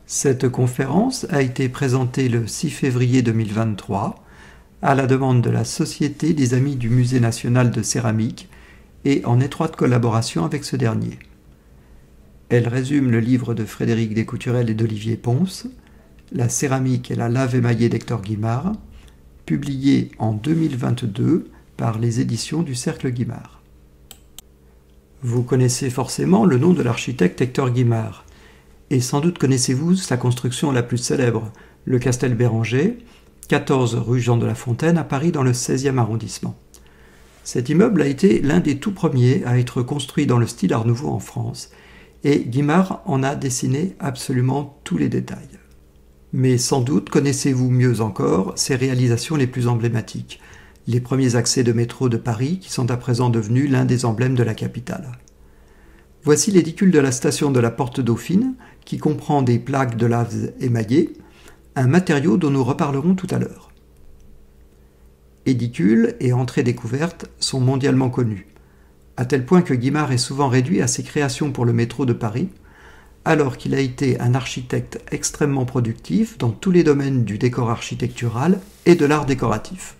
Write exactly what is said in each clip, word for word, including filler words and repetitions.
Cette conférence a été présentée le six février deux mille vingt-trois à la demande de la Société des Amis du Musée national de céramique et en étroite collaboration avec ce dernier. Elle résume le livre de Frédéric Descouturel et d'Olivier Ponce, La céramique et la lave émaillée d'Hector Guimard, publié en deux mille vingt-deux par les éditions du Cercle Guimard. Vous connaissez forcément le nom de l'architecte Hector Guimard, et sans doute connaissez-vous sa construction la plus célèbre, le Castel Béranger, quatorze rue Jean de La Fontaine à Paris dans le seizième arrondissement. Cet immeuble a été l'un des tout premiers à être construit dans le style Art Nouveau en France, et Guimard en a dessiné absolument tous les détails. Mais sans doute connaissez-vous mieux encore ses réalisations les plus emblématiques, les premiers accès de métro de Paris qui sont à présent devenus l'un des emblèmes de la capitale. Voici l'édicule de la station de la Porte Dauphine, qui comprend des plaques de lave émaillées, un matériau dont nous reparlerons tout à l'heure. Édicule et entrée découverte sont mondialement connus, à tel point que Guimard est souvent réduit à ses créations pour le métro de Paris, alors qu'il a été un architecte extrêmement productif dans tous les domaines du décor architectural et de l'art décoratif.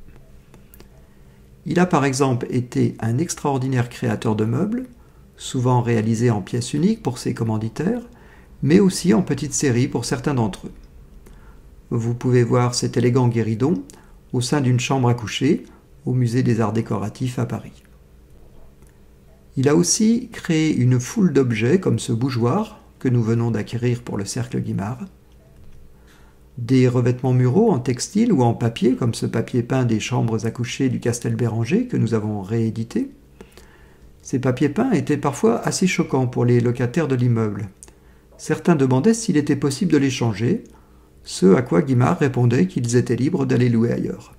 Il a par exemple été un extraordinaire créateur de meubles, souvent réalisés en pièces uniques pour ses commanditaires, mais aussi en petites séries pour certains d'entre eux. Vous pouvez voir cet élégant guéridon au sein d'une chambre à coucher au Musée des Arts Décoratifs à Paris. Il a aussi créé une foule d'objets comme ce bougeoir que nous venons d'acquérir pour le Cercle Guimard, des revêtements muraux en textile ou en papier comme ce papier peint des chambres à coucher du Castel Béranger que nous avons réédité. Ces papiers peints étaient parfois assez choquants pour les locataires de l'immeuble. Certains demandaient s'il était possible de les changer, ce à quoi Guimard répondait qu'ils étaient libres d'aller louer ailleurs.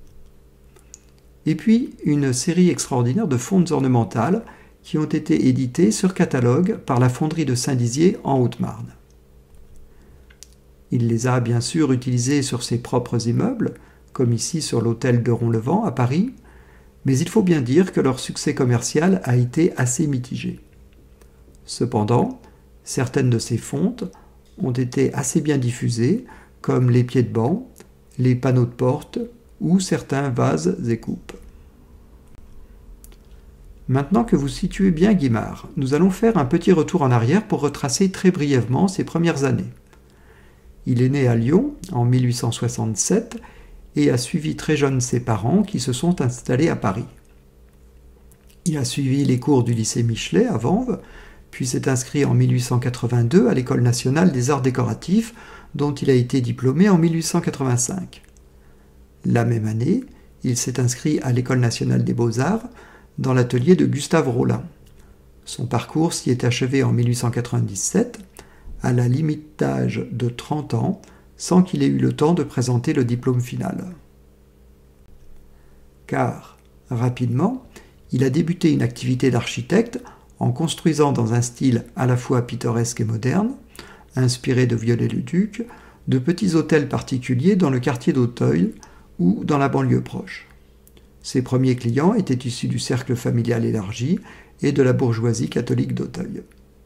Et puis, une série extraordinaire de fontes ornementales qui ont été éditées sur catalogue par la fonderie de Saint-Dizier en Haute-Marne. Il les a bien sûr utilisées sur ses propres immeubles, comme ici sur l'hôtel de Ronlevent à Paris, mais il faut bien dire que leur succès commercial a été assez mitigé. Cependant, certaines de ces fontes ont été assez bien diffusées, comme les pieds de banc, les panneaux de porte ou certains vases et coupes. Maintenant que vous situez bien Guimard, nous allons faire un petit retour en arrière pour retracer très brièvement ses premières années. Il est né à Lyon en mille huit cent soixante-sept et a suivi très jeune ses parents qui se sont installés à Paris. Il a suivi les cours du lycée Michelet à Vanves, puis s'est inscrit en mille huit cent quatre-vingt-deux à l'École nationale des arts décoratifs, dont il a été diplômé en mille huit cent quatre-vingt-cinq. La même année, il s'est inscrit à l'École nationale des beaux-arts, dans l'atelier de Gustave Rollin. Son parcours s'y est achevé en mille huit cent quatre-vingt-dix-sept, à la limite d'âge de trente ans, sans qu'il ait eu le temps de présenter le diplôme final. Car, rapidement, il a débuté une activité d'architecte en construisant dans un style à la fois pittoresque et moderne, inspiré de Viollet-le-Duc, de petits hôtels particuliers dans le quartier d'Auteuil ou dans la banlieue proche. Ses premiers clients étaient issus du cercle familial élargi et de la bourgeoisie catholique d'Auteuil.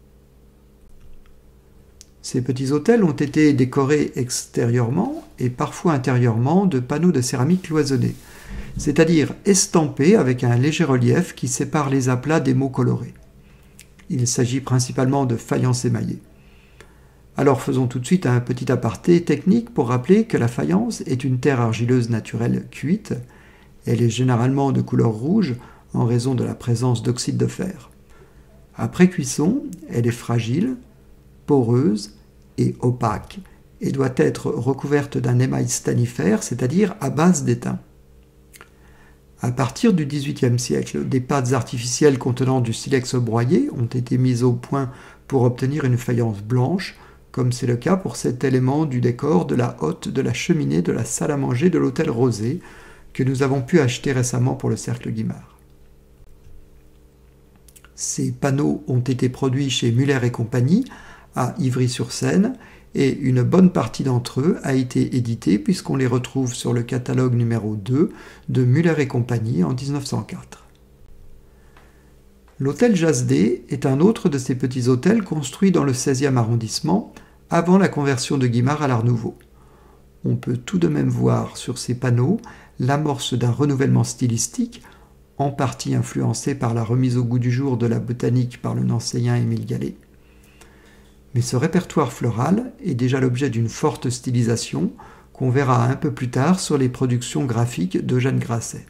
Ces petits hôtels ont été décorés extérieurement et parfois intérieurement de panneaux de céramique cloisonnés, c'est-à-dire estampés avec un léger relief qui sépare les aplats des mots colorés. Il s'agit principalement de faïence émaillée. Alors faisons tout de suite un petit aparté technique pour rappeler que la faïence est une terre argileuse naturelle cuite. Elle est généralement de couleur rouge en raison de la présence d'oxyde de fer. Après cuisson, elle est fragile, poreuse et opaque et doit être recouverte d'un émail stannifère, c'est-à-dire à base d'étain. À partir du dix-huitième siècle, des pâtes artificielles contenant du silex broyé ont été mises au point pour obtenir une faïence blanche, comme c'est le cas pour cet élément du décor de la hotte de la cheminée de la salle à manger de l'hôtel Rosé, que nous avons pu acheter récemment pour le Cercle Guimard. Ces panneaux ont été produits chez Muller et compagnie, à Ivry-sur-Seine, et une bonne partie d'entre eux a été éditée puisqu'on les retrouve sur le catalogue numéro deux de Muller et compagnie en mille neuf cent quatre. L'hôtel Jasdé est un autre de ces petits hôtels construits dans le seizième arrondissement, avant la conversion de Guimard à l'Art Nouveau. On peut tout de même voir sur ces panneaux l'amorce d'un renouvellement stylistique, en partie influencé par la remise au goût du jour de la botanique par le nancéien Émile Gallé. Mais ce répertoire floral est déjà l'objet d'une forte stylisation qu'on verra un peu plus tard sur les productions graphiques d'Eugène Grasset.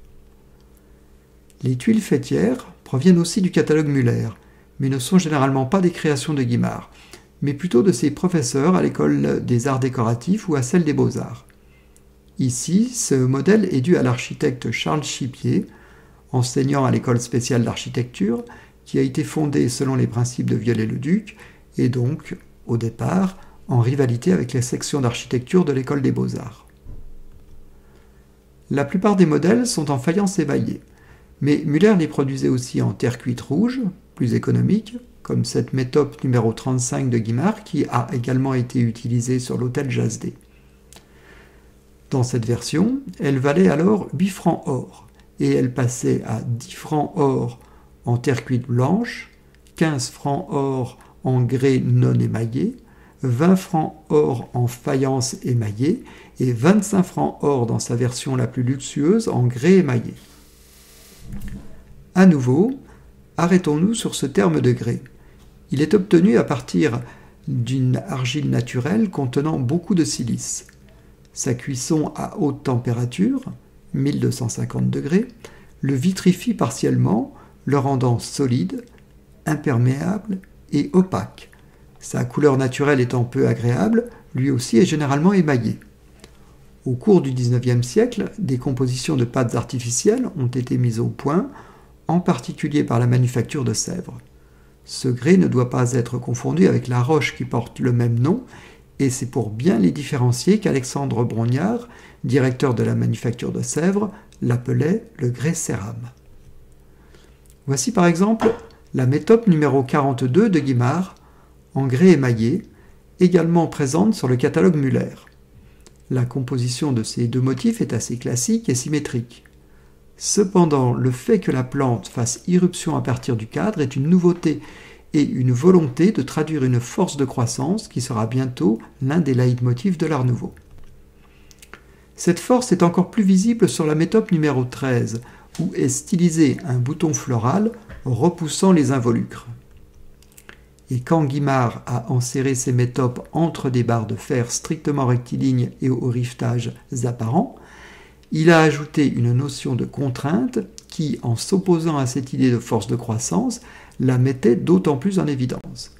Les tuiles fêtières proviennent aussi du catalogue Muller, mais ne sont généralement pas des créations de Guimard, mais plutôt de ses professeurs à l'école des arts décoratifs ou à celle des beaux-arts. Ici, ce modèle est dû à l'architecte Charles Chipier, enseignant à l'école spéciale d'architecture, qui a été fondée selon les principes de Viollet-le-Duc, et donc, au départ, en rivalité avec les sections d'architecture de l'école des beaux-arts. La plupart des modèles sont en faïence émaillée, mais Muller les produisait aussi en terre cuite rouge, plus économique, comme cette métope numéro trente-cinq de Guimard qui a également été utilisée sur l'hôtel Jasdé. Dans cette version, elle valait alors huit francs or, et elle passait à dix francs or en terre cuite blanche, quinze francs or en grès non émaillé, vingt francs or en faïence émaillée et vingt-cinq francs or dans sa version la plus luxueuse en grès émaillé. À nouveau, arrêtons-nous sur ce terme de grès. Il est obtenu à partir d'une argile naturelle contenant beaucoup de silice. Sa cuisson à haute température, mille deux cent cinquante degrés, le vitrifie partiellement, le rendant solide, imperméable et opaque. Sa couleur naturelle étant peu agréable, lui aussi est généralement émaillé. Au cours du dix-neuvième siècle, des compositions de pâtes artificielles ont été mises au point, en particulier par la manufacture de Sèvres. Ce grès ne doit pas être confondu avec la roche qui porte le même nom, et c'est pour bien les différencier qu'Alexandre Brognard, directeur de la manufacture de Sèvres, l'appelait le grès cérame. Voici par exemple la métope numéro quarante-deux de Guimard, en grès émaillé, également présente sur le catalogue Muller. La composition de ces deux motifs est assez classique et symétrique. Cependant, le fait que la plante fasse irruption à partir du cadre est une nouveauté et une volonté de traduire une force de croissance qui sera bientôt l'un des leitmotifs de l'Art Nouveau. Cette force est encore plus visible sur la métope numéro treize, où est stylisé un bouton floral repoussant les involucres. Et quand Guimard a enserré ses métopes entre des barres de fer strictement rectilignes et aux rivetages apparents, il a ajouté une notion de contrainte qui, en s'opposant à cette idée de force de croissance, la mettait d'autant plus en évidence.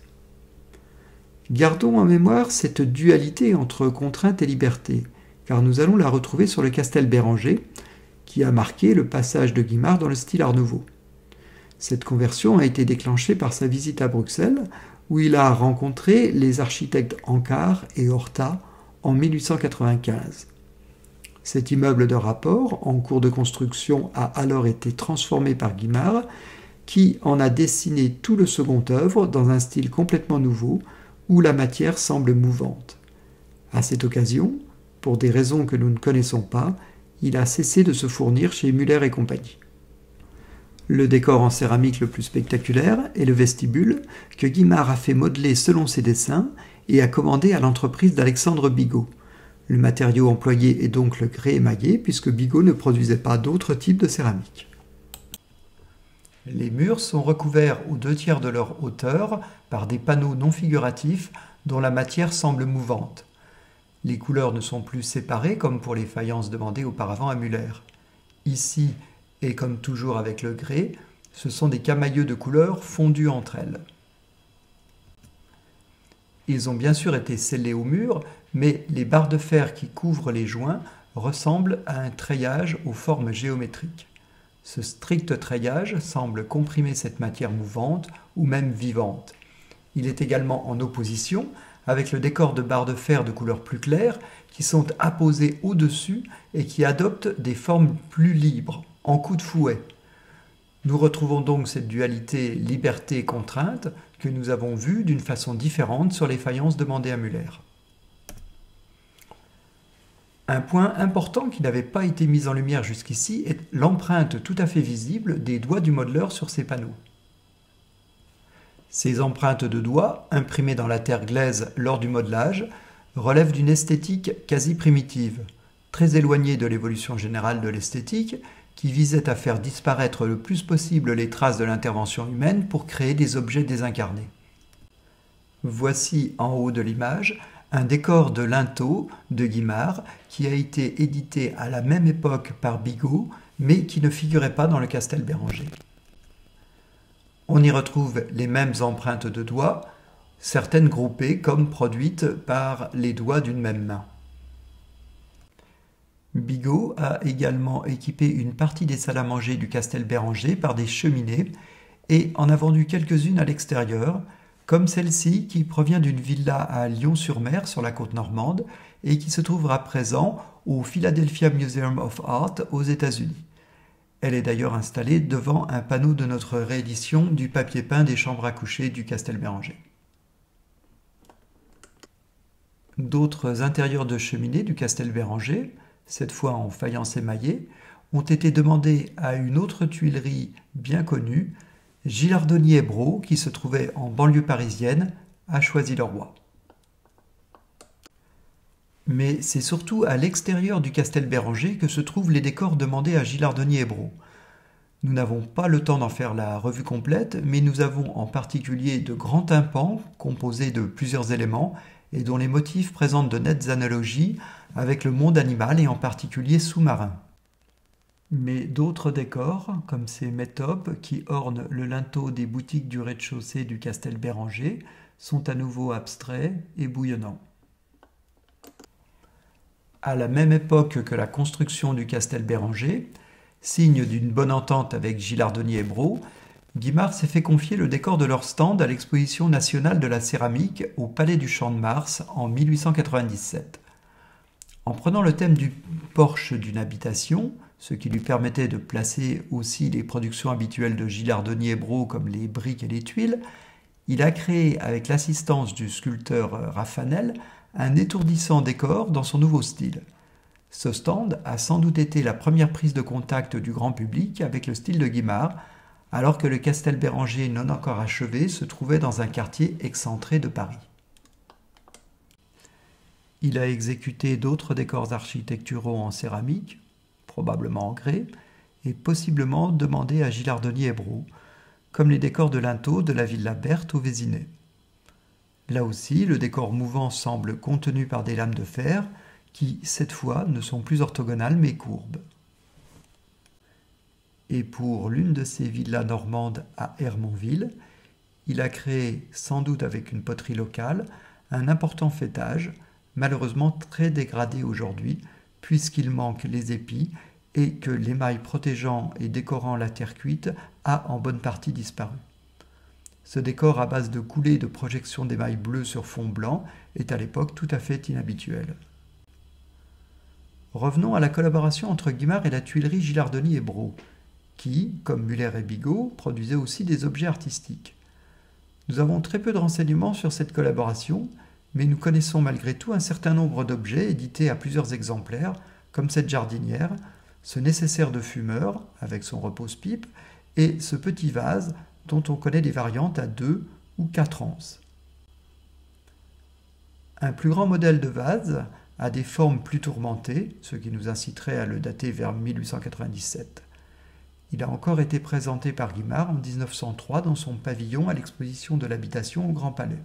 Gardons en mémoire cette dualité entre contrainte et liberté, car nous allons la retrouver sur le Castel Béranger, qui a marqué le passage de Guimard dans le style Art Nouveau. Cette conversion a été déclenchée par sa visite à Bruxelles, où il a rencontré les architectes Ancard et Horta en mille huit cent quatre-vingt-quinze. Cet immeuble de rapport, en cours de construction, a alors été transformé par Guimard, qui en a dessiné tout le second œuvre dans un style complètement nouveau, où la matière semble mouvante. À cette occasion, pour des raisons que nous ne connaissons pas, il a cessé de se fournir chez Muller et compagnie. Le décor en céramique le plus spectaculaire est le vestibule que Guimard a fait modeler selon ses dessins et a commandé à l'entreprise d'Alexandre Bigot. Le matériau employé est donc le grès émaillé puisque Bigot ne produisait pas d'autres types de céramique. Les murs sont recouverts aux deux tiers de leur hauteur par des panneaux non figuratifs dont la matière semble mouvante. Les couleurs ne sont plus séparées comme pour les faïences demandées auparavant à Muller. Ici, et comme toujours avec le grès, ce sont des camailleux de couleurs fondus entre elles. Ils ont bien sûr été scellés au mur, mais les barres de fer qui couvrent les joints ressemblent à un treillage aux formes géométriques. Ce strict treillage semble comprimer cette matière mouvante ou même vivante. Il est également en opposition avec le décor de barres de fer de couleur plus claire qui sont apposées au-dessus et qui adoptent des formes plus libres, en coup de fouet. Nous retrouvons donc cette dualité liberté-contrainte que nous avons vue d'une façon différente sur les faïences demandées à Muller. Un point important qui n'avait pas été mis en lumière jusqu'ici est l'empreinte tout à fait visible des doigts du modeleur sur ces panneaux. Ces empreintes de doigts, imprimées dans la terre glaise lors du modelage, relèvent d'une esthétique quasi primitive, très éloignée de l'évolution générale de l'esthétique, qui visait à faire disparaître le plus possible les traces de l'intervention humaine pour créer des objets désincarnés. Voici en haut de l'image un décor de linteau de Guimard qui a été édité à la même époque par Bigot, mais qui ne figurait pas dans le Castel Béranger. On y retrouve les mêmes empreintes de doigts, certaines groupées comme produites par les doigts d'une même main. Bigot a également équipé une partie des salles à manger du Castel Béranger par des cheminées et en a vendu quelques-unes à l'extérieur, comme celle-ci qui provient d'une villa à Lyon-sur-Mer sur la côte normande et qui se trouvera à présent au Philadelphia Museum of Art aux États-Unis. Elle est d'ailleurs installée devant un panneau de notre réédition du papier peint des chambres à coucher du Castel Béranger. D'autres intérieurs de cheminée du Castel Béranger, cette fois en faïence émaillée, ont été demandés à une autre tuilerie bien connue, Gilardoni-Hébro, qui se trouvait en banlieue parisienne, à Choisy-le-Roi. Mais c'est surtout à l'extérieur du Castel Béranger que se trouvent les décors demandés à Gilardoni-Hébro. Nous n'avons pas le temps d'en faire la revue complète, mais nous avons en particulier de grands tympans composés de plusieurs éléments et dont les motifs présentent de nettes analogies avec le monde animal et en particulier sous-marin. Mais d'autres décors, comme ces métopes qui ornent le linteau des boutiques du rez-de-chaussée du Castel Béranger, sont à nouveau abstraits et bouillonnants. À la même époque que la construction du Castel Béranger, signe d'une bonne entente avec Gilardoni-Hébro, Guimard s'est fait confier le décor de leur stand à l'exposition nationale de la céramique au Palais du Champ de Mars en mille huit cent quatre-vingt-dix-sept. En prenant le thème du porche d'une habitation, ce qui lui permettait de placer aussi les productions habituelles de Gilardoni-Hébro comme les briques et les tuiles, il a créé, avec l'assistance du sculpteur Raffanel, un étourdissant décor dans son nouveau style. Ce stand a sans doute été la première prise de contact du grand public avec le style de Guimard, alors que le Castel Béranger non encore achevé se trouvait dans un quartier excentré de Paris. Il a exécuté d'autres décors architecturaux en céramique, probablement en grès, et possiblement demandés à Gilardoni-Hébro, comme les décors de linteau de la Villa Berthe au Vésinet. Là aussi, le décor mouvant semble contenu par des lames de fer qui, cette fois, ne sont plus orthogonales mais courbes. Et pour l'une de ces villas normandes à Hermonville, il a créé, sans doute avec une poterie locale, un important faîtage, malheureusement très dégradé aujourd'hui, puisqu'il manque les épis et que l'émail protégeant et décorant la terre cuite a en bonne partie disparu. Ce décor à base de coulées de projection d'émail bleu sur fond blanc est à l'époque tout à fait inhabituel. Revenons à la collaboration entre Guimard et la tuilerie Gilardoni-Hébro, qui, comme Muller et Bigot, produisait aussi des objets artistiques. Nous avons très peu de renseignements sur cette collaboration, mais nous connaissons malgré tout un certain nombre d'objets édités à plusieurs exemplaires, comme cette jardinière, ce nécessaire de fumeur, avec son repose-pipe, et ce petit vase dont on connaît des variantes à deux ou quatre anses. Un plus grand modèle de vase a des formes plus tourmentées, ce qui nous inciterait à le dater vers mille huit cent quatre-vingt-dix-sept. Il a encore été présenté par Guimard en mille neuf cent trois dans son pavillon à l'exposition de l'habitation au Grand Palais.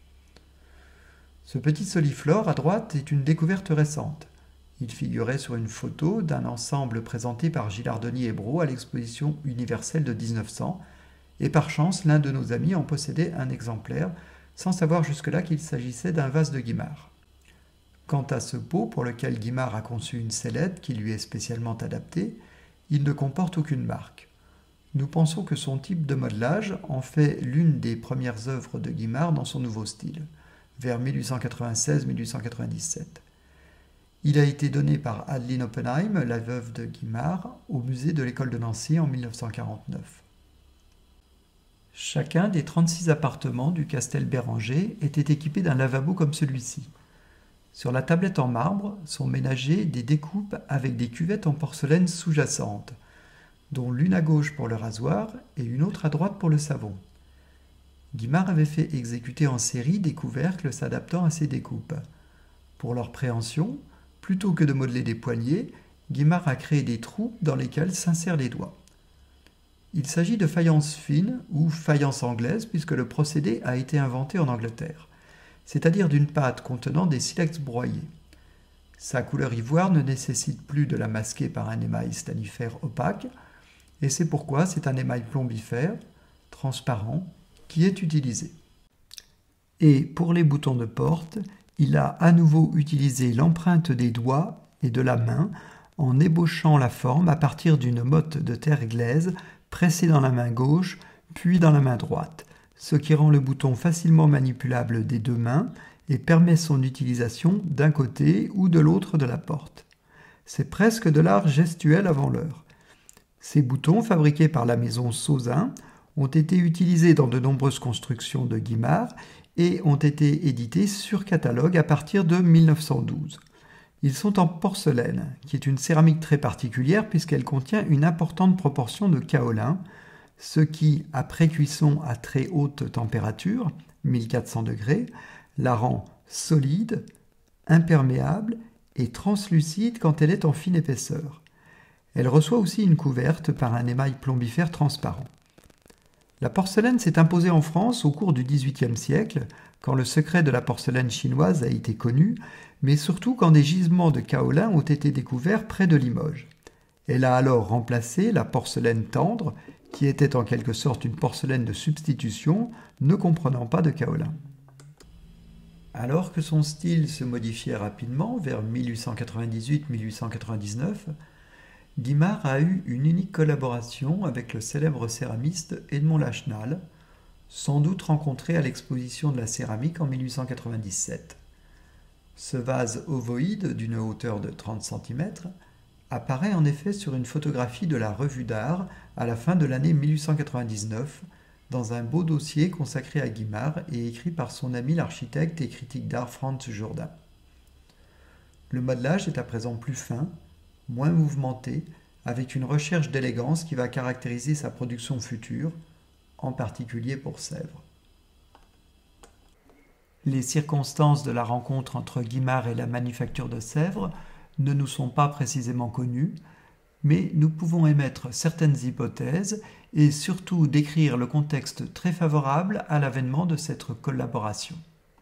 Ce petit soliflore à droite est une découverte récente. Il figurait sur une photo d'un ensemble présenté par Gilardoni-Hébro à l'exposition universelle de mille neuf cents, et par chance l'un de nos amis en possédait un exemplaire, sans savoir jusque-là qu'il s'agissait d'un vase de Guimard. Quant à ce pot pour lequel Guimard a conçu une sellette qui lui est spécialement adaptée, il ne comporte aucune marque. Nous pensons que son type de modelage en fait l'une des premières œuvres de Guimard dans son nouveau style, vers mille huit cent quatre-vingt-seize mille huit cent quatre-vingt-dix-sept. Il a été donné par Adeline Oppenheim, la veuve de Guimard, au musée de l'école de Nancy en mille neuf cent quarante-neuf. Chacun des trente-six appartements du Castel Béranger était équipé d'un lavabo comme celui-ci. Sur la tablette en marbre sont ménagées des découpes avec des cuvettes en porcelaine sous-jacentes, dont l'une à gauche pour le rasoir et une autre à droite pour le savon. Guimard avait fait exécuter en série des couvercles s'adaptant à ces découpes. Pour leur préhension, plutôt que de modeler des poignées, Guimard a créé des trous dans lesquels s'insèrent les doigts. Il s'agit de faïence fine ou faïence anglaise puisque le procédé a été inventé en Angleterre, c'est-à-dire d'une pâte contenant des silex broyés. Sa couleur ivoire ne nécessite plus de la masquer par un émail stannifère opaque, et c'est pourquoi c'est un émail plombifère, transparent, qui est utilisé. Et pour les boutons de porte, il a à nouveau utilisé l'empreinte des doigts et de la main en ébauchant la forme à partir d'une motte de terre glaise pressée dans la main gauche puis dans la main droite, ce qui rend le bouton facilement manipulable des deux mains et permet son utilisation d'un côté ou de l'autre de la porte. C'est presque de l'art gestuel avant l'heure. Ces boutons, fabriqués par la maison Sauzin, ont été utilisés dans de nombreuses constructions de Guimard et ont été édités sur catalogue à partir de mille neuf cent douze. Ils sont en porcelaine, qui est une céramique très particulière puisqu'elle contient une importante proportion de kaolin, ce qui, après cuisson à très haute température, mille quatre cents degrés, la rend solide, imperméable et translucide quand elle est en fine épaisseur. Elle reçoit aussi une couverte par un émail plombifère transparent. La porcelaine s'est imposée en France au cours du dix-huitième siècle, quand le secret de la porcelaine chinoise a été connu, mais surtout quand des gisements de kaolin ont été découverts près de Limoges. Elle a alors remplacé la porcelaine tendre, qui était en quelque sorte une porcelaine de substitution, ne comprenant pas de kaolin. Alors que son style se modifiait rapidement, vers mille huit cent quatre-vingt-dix-huit à mille huit cent quatre-vingt-dix-neuf, Guimard a eu une unique collaboration avec le célèbre céramiste Edmond Lachenal, sans doute rencontré à l'exposition de la céramique en mille huit cent quatre-vingt-dix-sept. Ce vase ovoïde d'une hauteur de trente centimètres apparaît en effet sur une photographie de la Revue d'Art à la fin de l'année mille huit cent quatre-vingt-dix-neuf, dans un beau dossier consacré à Guimard et écrit par son ami l'architecte et critique d'art Franz Jourdain. Le modelage est à présent plus fin, moins mouvementé, avec une recherche d'élégance qui va caractériser sa production future, en particulier pour Sèvres. Les circonstances de la rencontre entre Guimard et la manufacture de Sèvres ne nous sont pas précisément connues, mais nous pouvons émettre certaines hypothèses et surtout décrire le contexte très favorable à l'avènement de cette collaboration.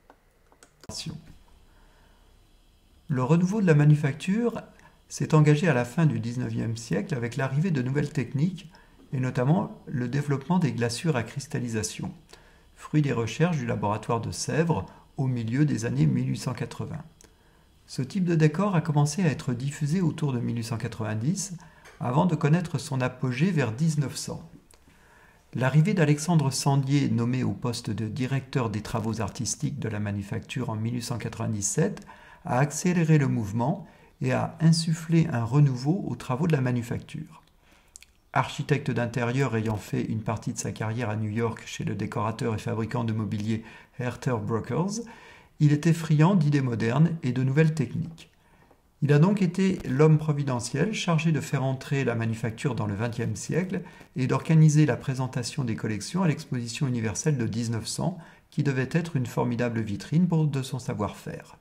Le renouveau de la manufacture s'est engagé à la fin du dix-neuvième siècle avec l'arrivée de nouvelles techniques et notamment le développement des glaçures à cristallisation, fruit des recherches du laboratoire de Sèvres au milieu des années mille huit cent quatre-vingts. Ce type de décor a commencé à être diffusé autour de mille huit cent quatre-vingt-dix avant de connaître son apogée vers mille neuf cents. L'arrivée d'Alexandre Sandier, nommé au poste de directeur des travaux artistiques de la manufacture en mille huit cent quatre-vingt-dix-sept, a accéléré le mouvement et a insufflé un renouveau aux travaux de la manufacture. Architecte d'intérieur ayant fait une partie de sa carrière à New York chez le décorateur et fabricant de mobilier Herter Brokers, il était friand d'idées modernes et de nouvelles techniques. Il a donc été l'homme providentiel chargé de faire entrer la manufacture dans le vingtième siècle et d'organiser la présentation des collections à l'exposition universelle de mille neuf cents, qui devait être une formidable vitrine pour de son savoir-faire.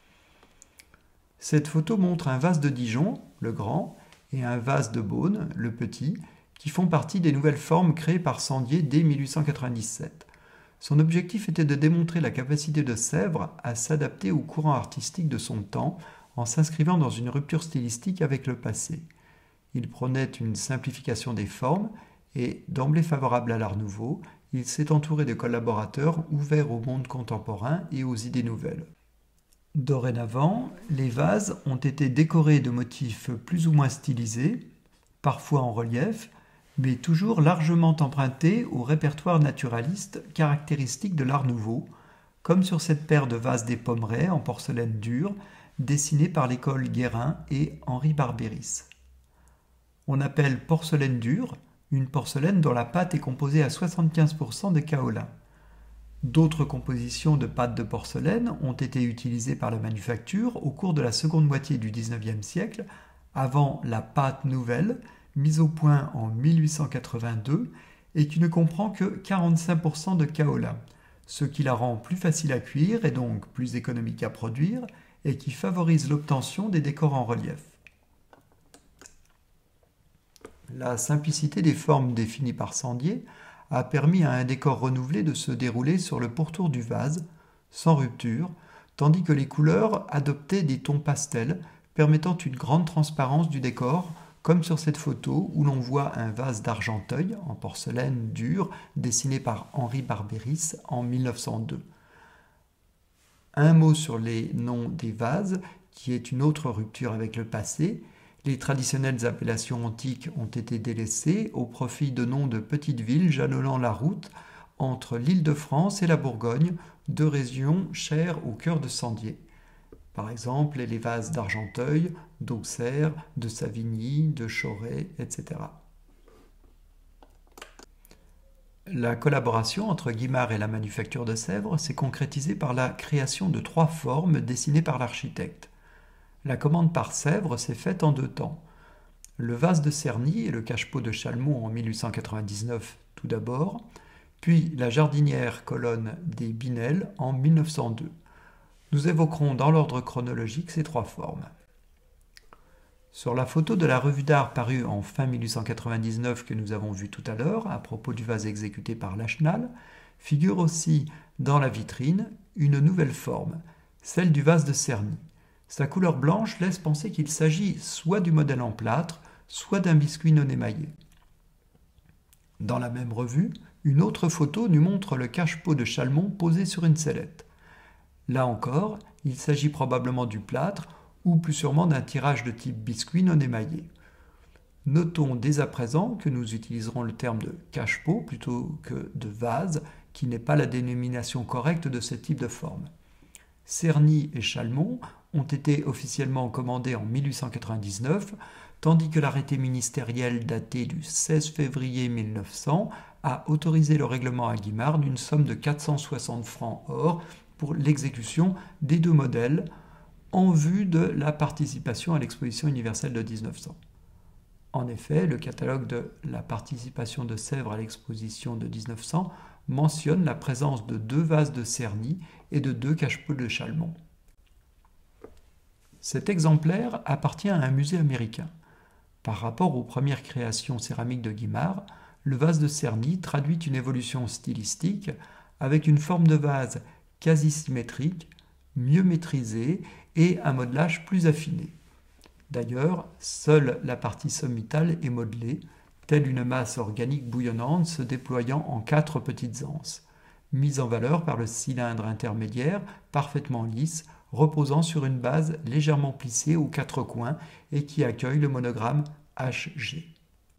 Cette photo montre un vase de Dijon, le grand, et un vase de Beaune, le petit, qui font partie des nouvelles formes créées par Sandier dès mille huit cent quatre-vingt-dix-sept. Son objectif était de démontrer la capacité de Sèvres à s'adapter au courant artistique de son temps en s'inscrivant dans une rupture stylistique avec le passé. Il prônait une simplification des formes et, d'emblée favorable à l'art nouveau, il s'est entouré de collaborateurs ouverts au monde contemporain et aux idées nouvelles. Dorénavant, les vases ont été décorés de motifs plus ou moins stylisés, parfois en relief, mais toujours largement empruntés au répertoire naturaliste caractéristique de l'Art nouveau, comme sur cette paire de vases des Pommerets en porcelaine dure, dessinée par l'école Guérin et Henri Barbéris. On appelle porcelaine dure une porcelaine dont la pâte est composée à soixante-quinze pour cent de kaolin. D'autres compositions de pâte de porcelaine ont été utilisées par la manufacture au cours de la seconde moitié du dix-neuvième siècle, avant la pâte nouvelle, mise au point en mille huit cent quatre-vingt-deux et qui ne comprend que quarante-cinq pour cent de kaolin, ce qui la rend plus facile à cuire et donc plus économique à produire, et qui favorise l'obtention des décors en relief. La simplicité des formes définies par Sandier a permis à un décor renouvelé de se dérouler sur le pourtour du vase, sans rupture, tandis que les couleurs adoptaient des tons pastels, permettant une grande transparence du décor, comme sur cette photo où l'on voit un vase d'Argenteuil en porcelaine dure dessiné par Henri Barberis en mille neuf cent deux. Un mot sur les noms des vases, qui est une autre rupture avec le passé. Les traditionnelles appellations antiques ont été délaissées au profit de noms de petites villes jalonnant la route entre l'Île-de-France et la Bourgogne, deux régions chères au cœur de Sandier. Par exemple, les vases d'Argenteuil, d'Auxerre, de Savigny, de Chauray, et cetera. La collaboration entre Guimard et la manufacture de Sèvres s'est concrétisée par la création de trois formes dessinées par l'architecte. La commande par Sèvres s'est faite en deux temps. Le vase de Cerny et le cache-pot de Chalmont en mille huit cent quatre-vingt-dix-neuf tout d'abord, puis la jardinière colonne des Binel en mille neuf cent deux. Nous évoquerons dans l'ordre chronologique ces trois formes. Sur la photo de la revue d'art parue en fin mille huit cent quatre-vingt-dix-neuf que nous avons vue tout à l'heure, à propos du vase exécuté par Lachenal, figure aussi dans la vitrine une nouvelle forme, celle du vase de Cerny. Sa couleur blanche laisse penser qu'il s'agit soit du modèle en plâtre, soit d'un biscuit non émaillé. Dans la même revue, une autre photo nous montre le cache-pot de Chalmont posé sur une sellette. Là encore, il s'agit probablement du plâtre ou plus sûrement d'un tirage de type biscuit non émaillé. Notons dès à présent que nous utiliserons le terme de cache-pot plutôt que de vase, qui n'est pas la dénomination correcte de ce type de forme. Cerny et Chalmont ont été officiellement commandés en mille huit cent quatre-vingt-dix-neuf, tandis que l'arrêté ministériel daté du seize février mille neuf cents a autorisé le règlement à Guimard d'une somme de quatre cent soixante francs or pour l'exécution des deux modèles en vue de la participation à l'exposition universelle de mille neuf cents. En effet, le catalogue de la participation de Sèvres à l'exposition de mille neuf cents mentionne la présence de deux vases de Cerny et de deux cache-pots de Chalmont. Cet exemplaire appartient à un musée américain. Par rapport aux premières créations céramiques de Guimard, le vase de Cerny traduit une évolution stylistique avec une forme de vase quasi symétrique, mieux maîtrisée et un modelage plus affiné. D'ailleurs, seule la partie sommitale est modelée, telle une masse organique bouillonnante se déployant en quatre petites anses, mise en valeur par le cylindre intermédiaire parfaitement lisse, reposant sur une base légèrement plissée aux quatre coins et qui accueille le monogramme H G.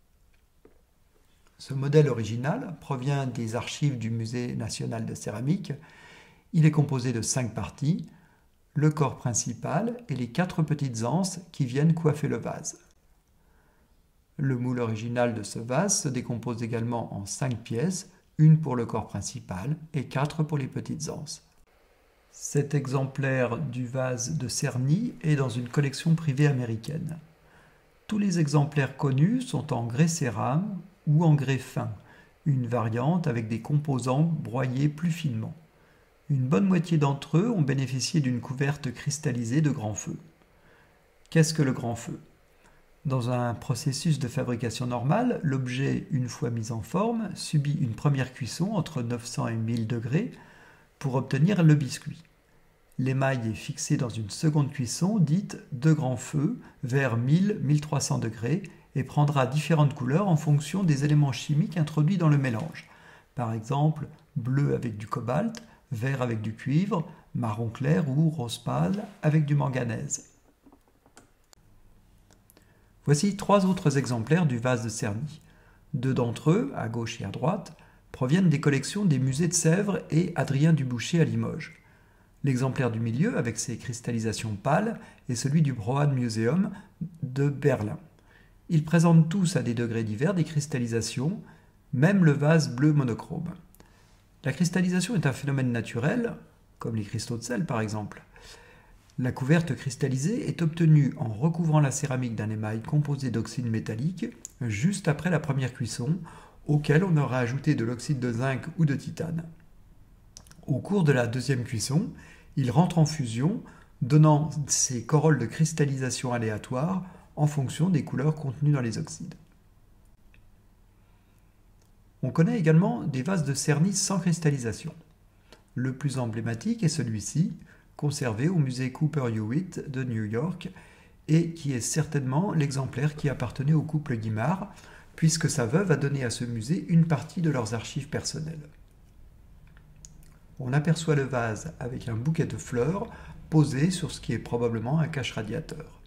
Ce modèle original provient des archives du Musée national de céramique. Il est composé de cinq parties, le corps principal et les quatre petites anses qui viennent coiffer le vase. Le moule original de ce vase se décompose également en cinq pièces, une pour le corps principal et quatre pour les petites anses. Cet exemplaire du vase de Cerny est dans une collection privée américaine. Tous les exemplaires connus sont en grès cérame ou en grès fin, une variante avec des composants broyés plus finement. Une bonne moitié d'entre eux ont bénéficié d'une couverte cristallisée de grand feu. Qu'est-ce que le grand feu ? Dans un processus de fabrication normal, l'objet, une fois mis en forme, subit une première cuisson entre neuf cents et mille degrés pour obtenir le biscuit. L'émail est fixé dans une seconde cuisson dite de grand feu vers mille à mille trois cents degrés et prendra différentes couleurs en fonction des éléments chimiques introduits dans le mélange. Par exemple, bleu avec du cobalt, vert avec du cuivre, marron clair ou rose pâle avec du manganèse. Voici trois autres exemplaires du vase de Cerny. Deux d'entre eux, à gauche et à droite, proviennent des collections des musées de Sèvres et Adrien Dubouché à Limoges. L'exemplaire du milieu, avec ses cristallisations pâles, est celui du Broad Museum de Berlin. Ils présentent tous à des degrés divers des cristallisations, même le vase bleu monochrome. La cristallisation est un phénomène naturel, comme les cristaux de sel par exemple. La couverte cristallisée est obtenue en recouvrant la céramique d'un émail composé d'oxyde métallique juste après la première cuisson, auquel on aura ajouté de l'oxyde de zinc ou de titane. Au cours de la deuxième cuisson, il rentre en fusion, donnant ses corolles de cristallisation aléatoires en fonction des couleurs contenues dans les oxydes. On connaît également des vases de Cerny sans cristallisation. Le plus emblématique est celui-ci, conservé au musée Cooper-Hewitt de New York, et qui est certainement l'exemplaire qui appartenait au couple Guimard, puisque sa veuve a donné à ce musée une partie de leurs archives personnelles. On aperçoit le vase avec un bouquet de fleurs posé sur ce qui est probablement un cache-radiateur.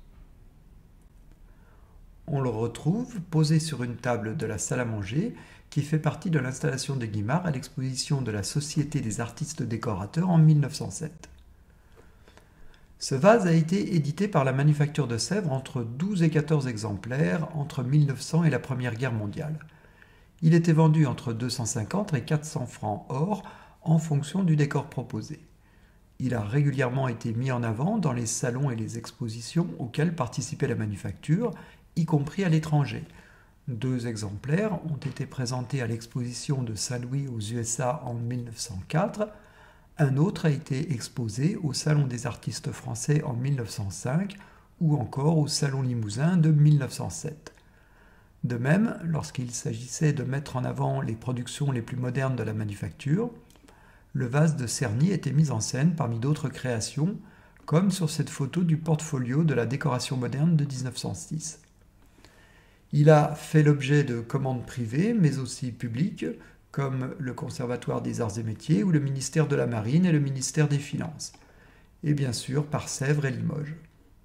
On le retrouve posé sur une table de la salle à manger qui fait partie de l'installation de Guimard à l'exposition de la Société des artistes décorateurs en mille neuf cent sept. Ce vase a été édité par la Manufacture de Sèvres entre douze et quatorze exemplaires entre mille neuf cents et la Première Guerre mondiale. Il était vendu entre deux cent cinquante et quatre cents francs or en fonction du décor proposé. Il a régulièrement été mis en avant dans les salons et les expositions auxquels participait la manufacture, y compris à l'étranger. Deux exemplaires ont été présentés à l'exposition de Saint-Louis aux U S A en mille neuf cent quatre. Un autre a été exposé au Salon des artistes français en mille neuf cent cinq ou encore au Salon Limousin de mille neuf cent sept. De même, lorsqu'il s'agissait de mettre en avant les productions les plus modernes de la manufacture, le vase de Cerny était mis en scène parmi d'autres créations, comme sur cette photo du portfolio de la décoration moderne de mille neuf cent six. Il a fait l'objet de commandes privées, mais aussi publiques, comme le Conservatoire des Arts et Métiers ou le ministère de la Marine et le ministère des Finances, et bien sûr par Sèvres et Limoges.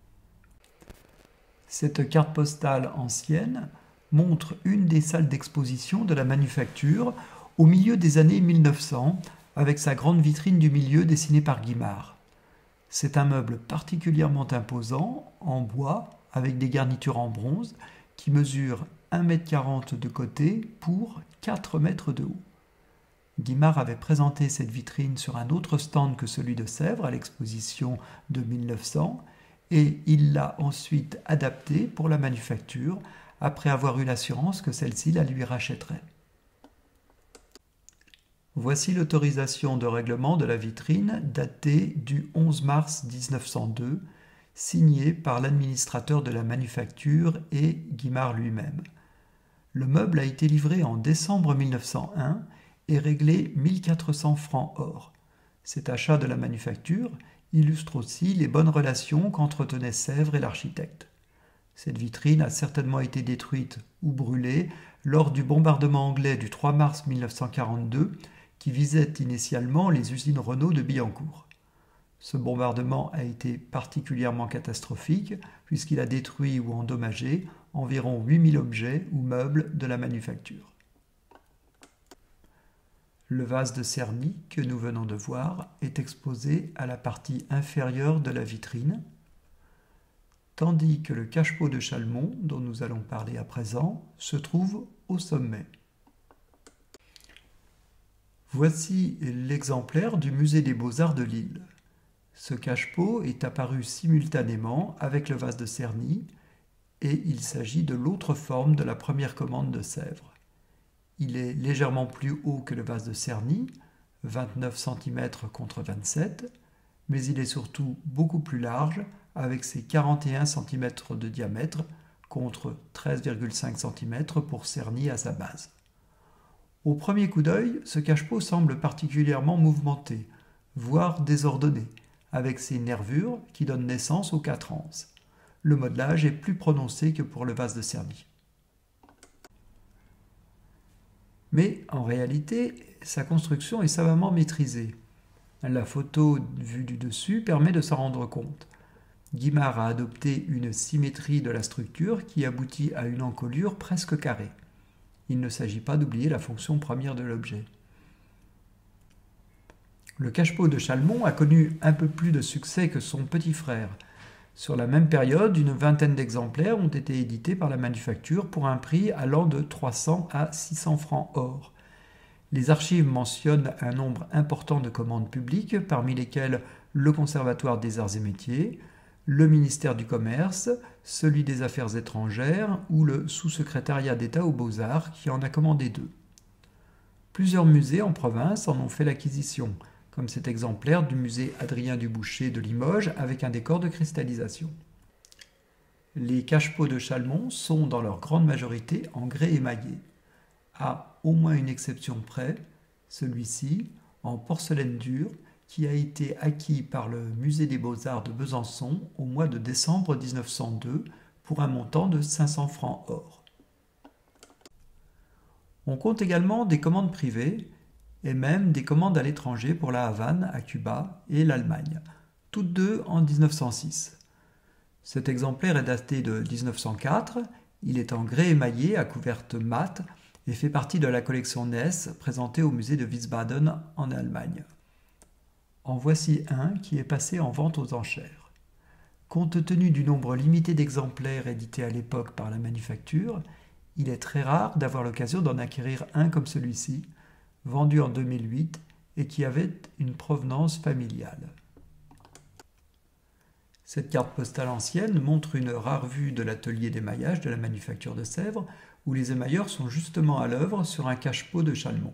Cette carte postale ancienne montre une des salles d'exposition de la manufacture au milieu des années mille neuf cents, avec sa grande vitrine du milieu dessinée par Guimard. C'est un meuble particulièrement imposant, en bois, avec des garnitures en bronze, qui mesure un mètre quarante de côté pour quatre mètres de haut. Guimard avait présenté cette vitrine sur un autre stand que celui de Sèvres à l'exposition de mille neuf cents et il l'a ensuite adaptée pour la manufacture après avoir eu l'assurance que celle-ci la lui rachèterait. Voici l'autorisation de règlement de la vitrine datée du onze mars mille neuf cent deux, signée par l'administrateur de la manufacture et Guimard lui-même. Le meuble a été livré en décembre mille neuf cent un et réglé mille quatre cents francs or. Cet achat de la manufacture illustre aussi les bonnes relations qu'entretenaient Sèvres et l'architecte. Cette vitrine a certainement été détruite ou brûlée lors du bombardement anglais du trois mars mille neuf cent quarante-deux qui visait initialement les usines Renault de Billancourt. Ce bombardement a été particulièrement catastrophique puisqu'il a détruit ou endommagé environ huit mille objets ou meubles de la manufacture. Le vase de Cerny que nous venons de voir est exposé à la partie inférieure de la vitrine, tandis que le cache-pot de Chalmont, dont nous allons parler à présent, se trouve au sommet. Voici l'exemplaire du musée des Beaux-Arts de Lille. Ce cache-pot est apparu simultanément avec le vase de Cerny et il s'agit de l'autre forme de la première commande de Sèvres. Il est légèrement plus haut que le vase de Cerny, vingt-neuf centimètres contre vingt-sept, mais il est surtout beaucoup plus large avec ses quarante et un centimètres de diamètre contre treize virgule cinq centimètres pour Cerny à sa base. Au premier coup d'œil, ce cache-pot semble particulièrement mouvementé, voire désordonné, avec ses nervures qui donnent naissance aux quatre anses. Le modelage est plus prononcé que pour le vase de Cerny. Mais en réalité, sa construction est savamment maîtrisée. La photo vue du dessus permet de s'en rendre compte. Guimard a adopté une symétrie de la structure qui aboutit à une encolure presque carrée. Il ne s'agit pas d'oublier la fonction première de l'objet. Le cache-pot de Chalmont a connu un peu plus de succès que son petit frère. Sur la même période, une vingtaine d'exemplaires ont été édités par la manufacture pour un prix allant de trois cents à six cents francs or. Les archives mentionnent un nombre important de commandes publiques, parmi lesquelles le Conservatoire des Arts et Métiers, le ministère du Commerce, celui des Affaires étrangères ou le sous-secrétariat d'État aux Beaux-Arts qui en a commandé deux. Plusieurs musées en province en ont fait l'acquisition, comme cet exemplaire du musée Adrien Dubouché de Limoges avec un décor de cristallisation. Les cache-pots de Chalmont sont dans leur grande majorité en grès émaillé, à au moins une exception près, celui-ci en porcelaine dure qui a été acquis par le musée des Beaux-Arts de Besançon au mois de décembre mille neuf cent deux pour un montant de cinq cents francs or. On compte également des commandes privées et même des commandes à l'étranger pour la Havane, à Cuba, et l'Allemagne, toutes deux en mille neuf cent six. Cet exemplaire est daté de mille neuf cent quatre, il est en grès émaillé à couverte mate et fait partie de la collection Ness présentée au musée de Wiesbaden en Allemagne. En voici un qui est passé en vente aux enchères. Compte tenu du nombre limité d'exemplaires édités à l'époque par la manufacture, il est très rare d'avoir l'occasion d'en acquérir un comme celui-ci, vendu en deux mille huit et qui avait une provenance familiale. Cette carte postale ancienne montre une rare vue de l'atelier d'émaillage de la manufacture de Sèvres, où les émailleurs sont justement à l'œuvre sur un cache-pot de Chalmont.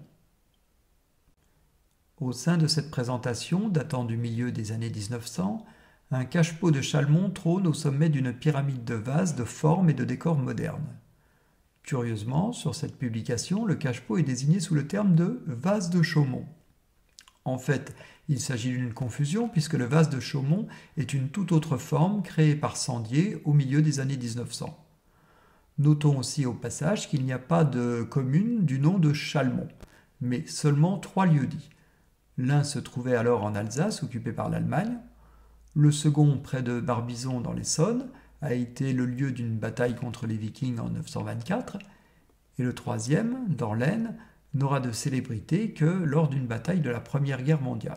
Au sein de cette présentation, datant du milieu des années mille neuf cents, un cache-pot de Chalmont trône au sommet d'une pyramide de vases de forme et de décor modernes. Curieusement, sur cette publication, le cache-pot est désigné sous le terme de « vase de Chaumont ». En fait, il s'agit d'une confusion puisque le vase de Chaumont est une toute autre forme créée par Sandier au milieu des années mille neuf cents. Notons aussi au passage qu'il n'y a pas de commune du nom de Chalmont, mais seulement trois lieux-dits. L'un se trouvait alors en Alsace, occupé par l'Allemagne. Le second, près de Barbizon dans l'Essonne, a été le lieu d'une bataille contre les Vikings en neuf cent vingt-quatre. Et le troisième, dans l'Aisne, n'aura de célébrité que lors d'une bataille de la Première Guerre mondiale.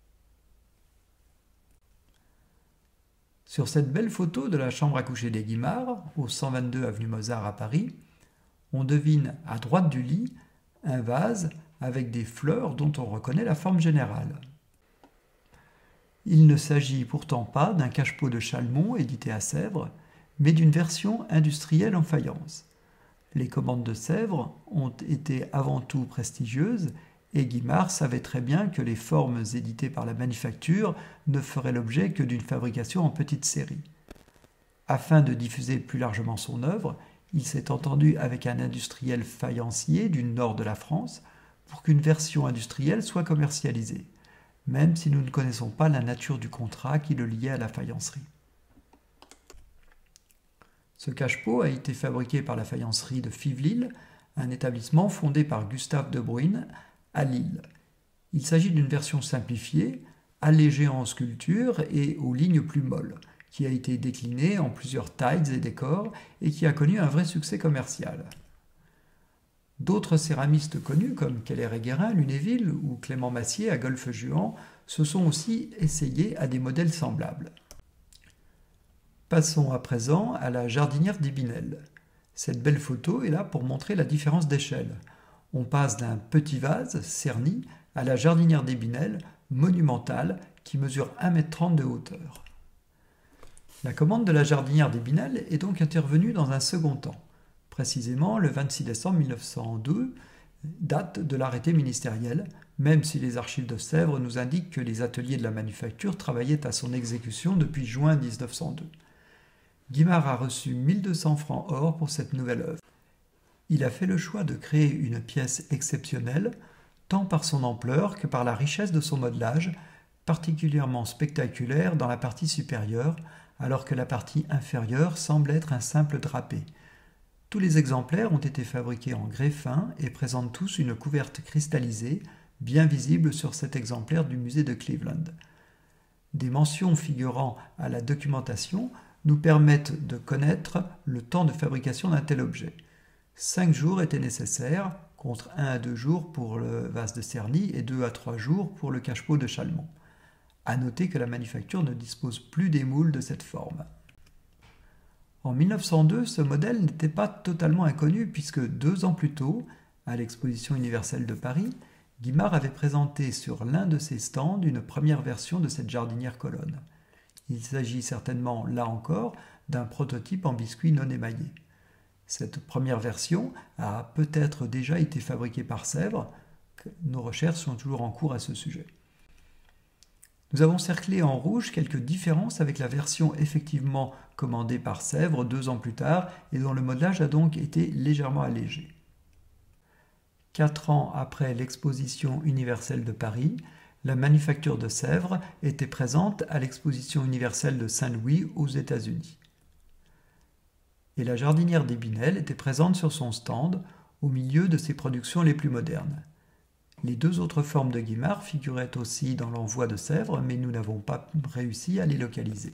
Sur cette belle photo de la chambre à coucher des Guimard, au cent vingt-deux avenue Mozart à Paris, on devine à droite du lit un vase avec des fleurs dont on reconnaît la forme générale. Il ne s'agit pourtant pas d'un cache-pot de Chalmont édité à Sèvres, mais d'une version industrielle en faïence. Les commandes de Sèvres ont été avant tout prestigieuses et Guimard savait très bien que les formes éditées par la manufacture ne feraient l'objet que d'une fabrication en petite série. Afin de diffuser plus largement son œuvre, il s'est entendu avec un industriel faïencier du nord de la France pour qu'une version industrielle soit commercialisée, même si nous ne connaissons pas la nature du contrat qui le liait à la faïencerie. Ce cache-pot a été fabriqué par la faïencerie de Fivelil, un établissement fondé par Gustave de Bruyne à Lille. Il s'agit d'une version simplifiée, allégée en sculpture et aux lignes plus molles, qui a été déclinée en plusieurs tailles et décors et qui a connu un vrai succès commercial. D'autres céramistes connus comme Keller-et-Guérin, Lunéville ou Clément Massier à Golfe-Juan se sont aussi essayés à des modèles semblables. Passons à présent à la jardinière d'Épinel. Cette belle photo est là pour montrer la différence d'échelle. On passe d'un petit vase, cerni, à la jardinière d'Épinel, monumentale, qui mesure un mètre trente de hauteur. La commande de la jardinière d'Épinel est donc intervenue dans un second temps, précisément le vingt-six décembre mille neuf cent deux, date de l'arrêté ministériel, même si les archives de Sèvres nous indiquent que les ateliers de la manufacture travaillaient à son exécution depuis juin mille neuf cent deux. Guimard a reçu mille deux cents francs or pour cette nouvelle œuvre. Il a fait le choix de créer une pièce exceptionnelle, tant par son ampleur que par la richesse de son modelage, particulièrement spectaculaire dans la partie supérieure, alors que la partie inférieure semble être un simple drapé. Tous les exemplaires ont été fabriqués en grès fin et présentent tous une couverte cristallisée, bien visible sur cet exemplaire du musée de Cleveland. Des mentions figurant à la documentation nous permettent de connaître le temps de fabrication d'un tel objet. Cinq jours étaient nécessaires, contre un à deux jours pour le vase de Cerny et deux à trois jours pour le cache-pot de Chalmont. À noter que la manufacture ne dispose plus des moules de cette forme. En mille neuf cent deux, ce modèle n'était pas totalement inconnu puisque deux ans plus tôt, à l'Exposition universelle de Paris, Guimard avait présenté sur l'un de ses stands une première version de cette jardinière colonne. Il s'agit certainement, là encore, d'un prototype en biscuit non émaillé. Cette première version a peut-être déjà été fabriquée par Sèvres, Nos recherches sont toujours en cours à ce sujet. Nous avons cerclé en rouge quelques différences avec la version effectivement commandée par Sèvres deux ans plus tard et dont le modelage a donc été légèrement allégé. Quatre ans après l'exposition universelle de Paris, la manufacture de Sèvres était présente à l'exposition universelle de Saint-Louis aux États-Unis. Et la jardinière d'Épinel était présente sur son stand au milieu de ses productions les plus modernes. Les deux autres formes de Guimard figuraient aussi dans l'envoi de Sèvres, mais nous n'avons pas réussi à les localiser.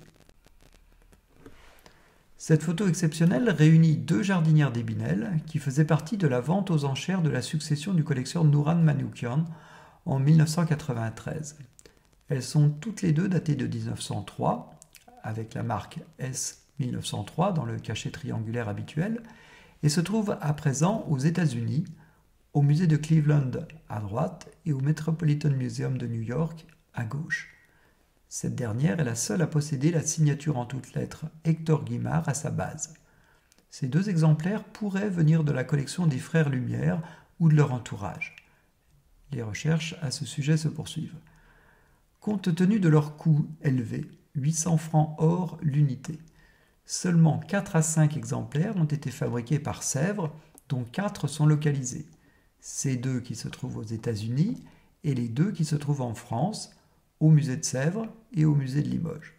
Cette photo exceptionnelle réunit deux jardinières d'Épinel qui faisaient partie de la vente aux enchères de la succession du collectionneur Nouran Manoukian en mille neuf cent quatre-vingt-treize. Elles sont toutes les deux datées de mille neuf cent trois, avec la marque S mille neuf cent trois dans le cachet triangulaire habituel, et se trouvent à présent aux États-Unis, au musée de Cleveland à droite et au Metropolitan Museum de New York à gauche. Cette dernière est la seule à posséder la signature en toutes lettres Hector Guimard à sa base. Ces deux exemplaires pourraient venir de la collection des frères Lumière ou de leur entourage. Les recherches à ce sujet se poursuivent. Compte tenu de leur coût élevé, huit cents francs or l'unité, seulement quatre à cinq exemplaires ont été fabriqués par Sèvres, dont quatre sont localisés. Ces deux qui se trouvent aux États-Unis et les deux qui se trouvent en France, au musée de Sèvres et au musée de Limoges.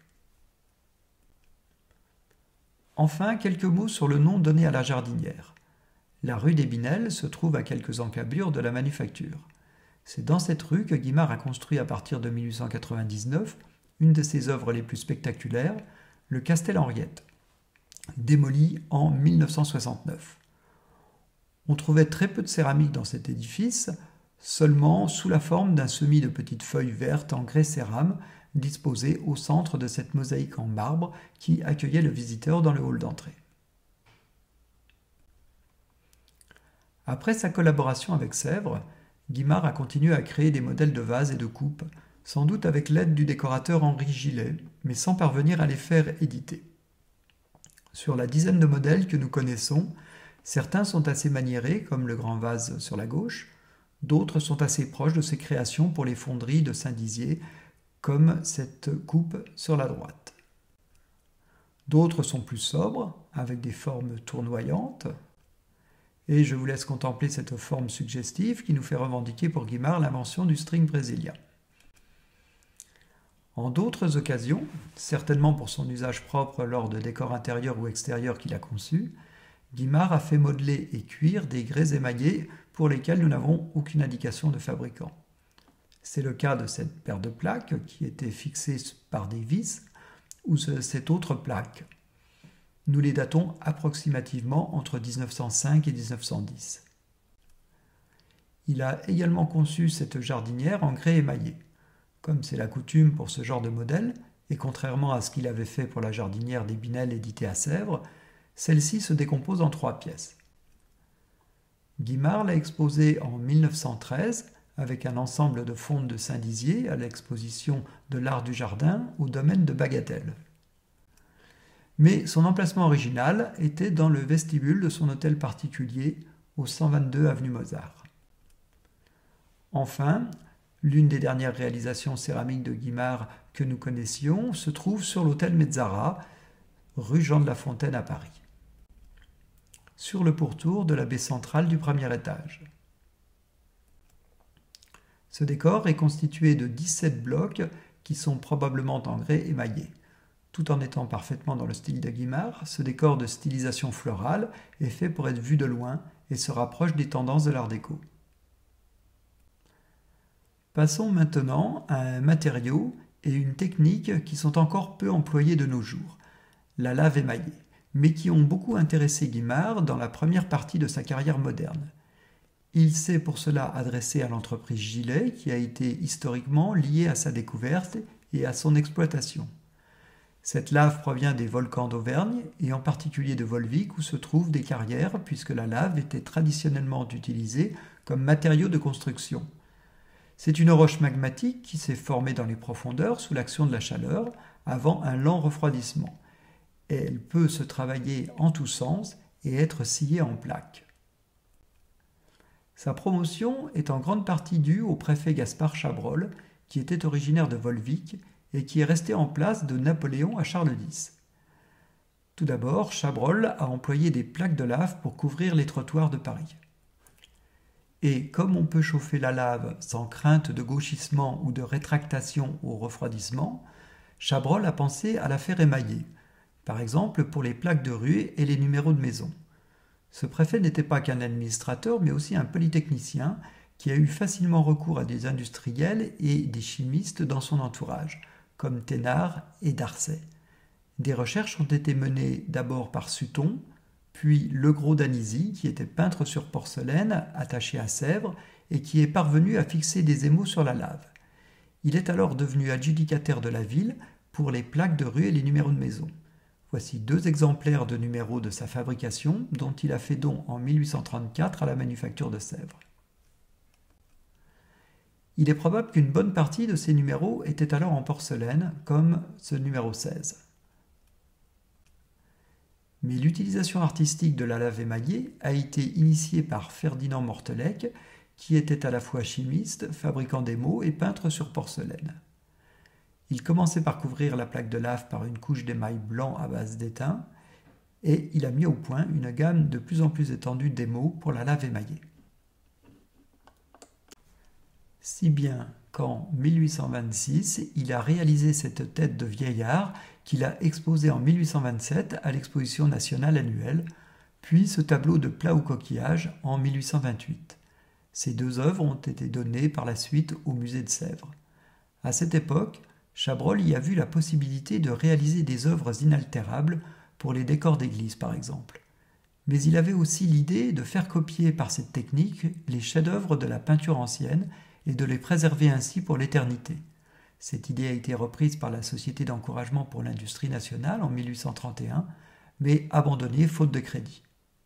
Enfin, quelques mots sur le nom donné à la jardinière. La rue d'Épinel se trouve à quelques encablures de la manufacture. C'est dans cette rue que Guimard a construit à partir de mille huit cent quatre-vingt-dix-neuf une de ses œuvres les plus spectaculaires, le Castel Henriette, démoli en mille neuf cent soixante-neuf. On trouvait très peu de céramique dans cet édifice, seulement sous la forme d'un semis de petites feuilles vertes en grès cérame disposées au centre de cette mosaïque en marbre qui accueillait le visiteur dans le hall d'entrée. Après sa collaboration avec Sèvres, Guimard a continué à créer des modèles de vases et de coupes, sans doute avec l'aide du décorateur Henri Gillet, mais sans parvenir à les faire éditer. Sur la dizaine de modèles que nous connaissons, certains sont assez maniérés, comme le grand vase sur la gauche, d'autres sont assez proches de ses créations pour les fonderies de Saint-Dizier, comme cette coupe sur la droite. D'autres sont plus sobres, avec des formes tournoyantes, et je vous laisse contempler cette forme suggestive qui nous fait revendiquer pour Guimard l'invention du string brésilien. En d'autres occasions, certainement pour son usage propre lors de décors intérieurs ou extérieurs qu'il a conçus, Guimard a fait modeler et cuire des grès émaillés pour lesquels nous n'avons aucune indication de fabricant. C'est le cas de cette paire de plaques qui était fixée par des vis ou de cette autre plaque. Nous les datons approximativement entre mille neuf cent cinq et mille neuf cent dix. Il a également conçu cette jardinière en grès émaillé. Comme c'est la coutume pour ce genre de modèle, et contrairement à ce qu'il avait fait pour la jardinière d'Épinel éditée à Sèvres, celle-ci se décompose en trois pièces. Guimard l'a exposée en mille neuf cent treize avec un ensemble de fontes de Saint-Dizier à l'exposition de l'art du jardin au domaine de Bagatelle. Mais son emplacement original était dans le vestibule de son hôtel particulier au cent vingt-deux avenue Mozart. Enfin, l'une des dernières réalisations céramiques de Guimard que nous connaissions se trouve sur l'hôtel Mezzara, rue Jean de La Fontaine à Paris, sur le pourtour de la baie centrale du premier étage. Ce décor est constitué de dix-sept blocs qui sont probablement en grès émaillé. Tout en étant parfaitement dans le style de Guimard, ce décor de stylisation florale est fait pour être vu de loin et se rapproche des tendances de l'art déco. Passons maintenant à un matériau et une technique qui sont encore peu employés de nos jours, la lave émaillée, mais qui ont beaucoup intéressé Guimard dans la première partie de sa carrière moderne. Il s'est pour cela adressé à l'entreprise Gillet, qui a été historiquement liée à sa découverte et à son exploitation. Cette lave provient des volcans d'Auvergne, et en particulier de Volvic, où se trouvent des carrières, puisque la lave était traditionnellement utilisée comme matériau de construction. C'est une roche magmatique qui s'est formée dans les profondeurs sous l'action de la chaleur, avant un lent refroidissement. Et elle peut se travailler en tous sens et être sciée en plaques. Sa promotion est en grande partie due au préfet Gaspard Chabrol, qui était originaire de Volvic et qui est resté en place de Napoléon à Charles X. Tout d'abord, Chabrol a employé des plaques de lave pour couvrir les trottoirs de Paris. Et comme on peut chauffer la lave sans crainte de gauchissement ou de rétractation au refroidissement, Chabrol a pensé à la faire émailler, par exemple pour les plaques de rue et les numéros de maison. Ce préfet n'était pas qu'un administrateur, mais aussi un polytechnicien qui a eu facilement recours à des industriels et des chimistes dans son entourage, comme Thénard et Darcet. Des recherches ont été menées d'abord par Sutton, puis Legros d'Anizy, qui était peintre sur porcelaine, attaché à Sèvres, et qui est parvenu à fixer des émaux sur la lave. Il est alors devenu adjudicataire de la ville pour les plaques de rue et les numéros de maison. Voici deux exemplaires de numéros de sa fabrication, dont il a fait don en mille huit cent trente-quatre à la manufacture de Sèvres. Il est probable qu'une bonne partie de ces numéros étaient alors en porcelaine, comme ce numéro seize. Mais l'utilisation artistique de la lave émaillée a été initiée par Ferdinand Mortelec, qui était à la fois chimiste, fabricant d'émaux et peintre sur porcelaine. Il commençait par couvrir la plaque de lave par une couche d'émail blanc à base d'étain, et il a mis au point une gamme de plus en plus étendue d'émaux pour la lave émaillée. Si bien qu'en mille huit cent vingt-six, il a réalisé cette tête de vieillard qu'il a exposée en mille huit cent vingt-sept à l'exposition nationale annuelle, puis ce tableau de plat ou coquillage en mille huit cent vingt-huit. Ces deux œuvres ont été données par la suite au musée de Sèvres. À cette époque, Chabrol y a vu la possibilité de réaliser des œuvres inaltérables pour les décors d'église par exemple. Mais il avait aussi l'idée de faire copier par cette technique les chefs-d'œuvre de la peinture ancienne et de les préserver ainsi pour l'éternité. Cette idée a été reprise par la Société d'encouragement pour l'industrie nationale en mille huit cent trente et un, mais abandonnée faute de crédit.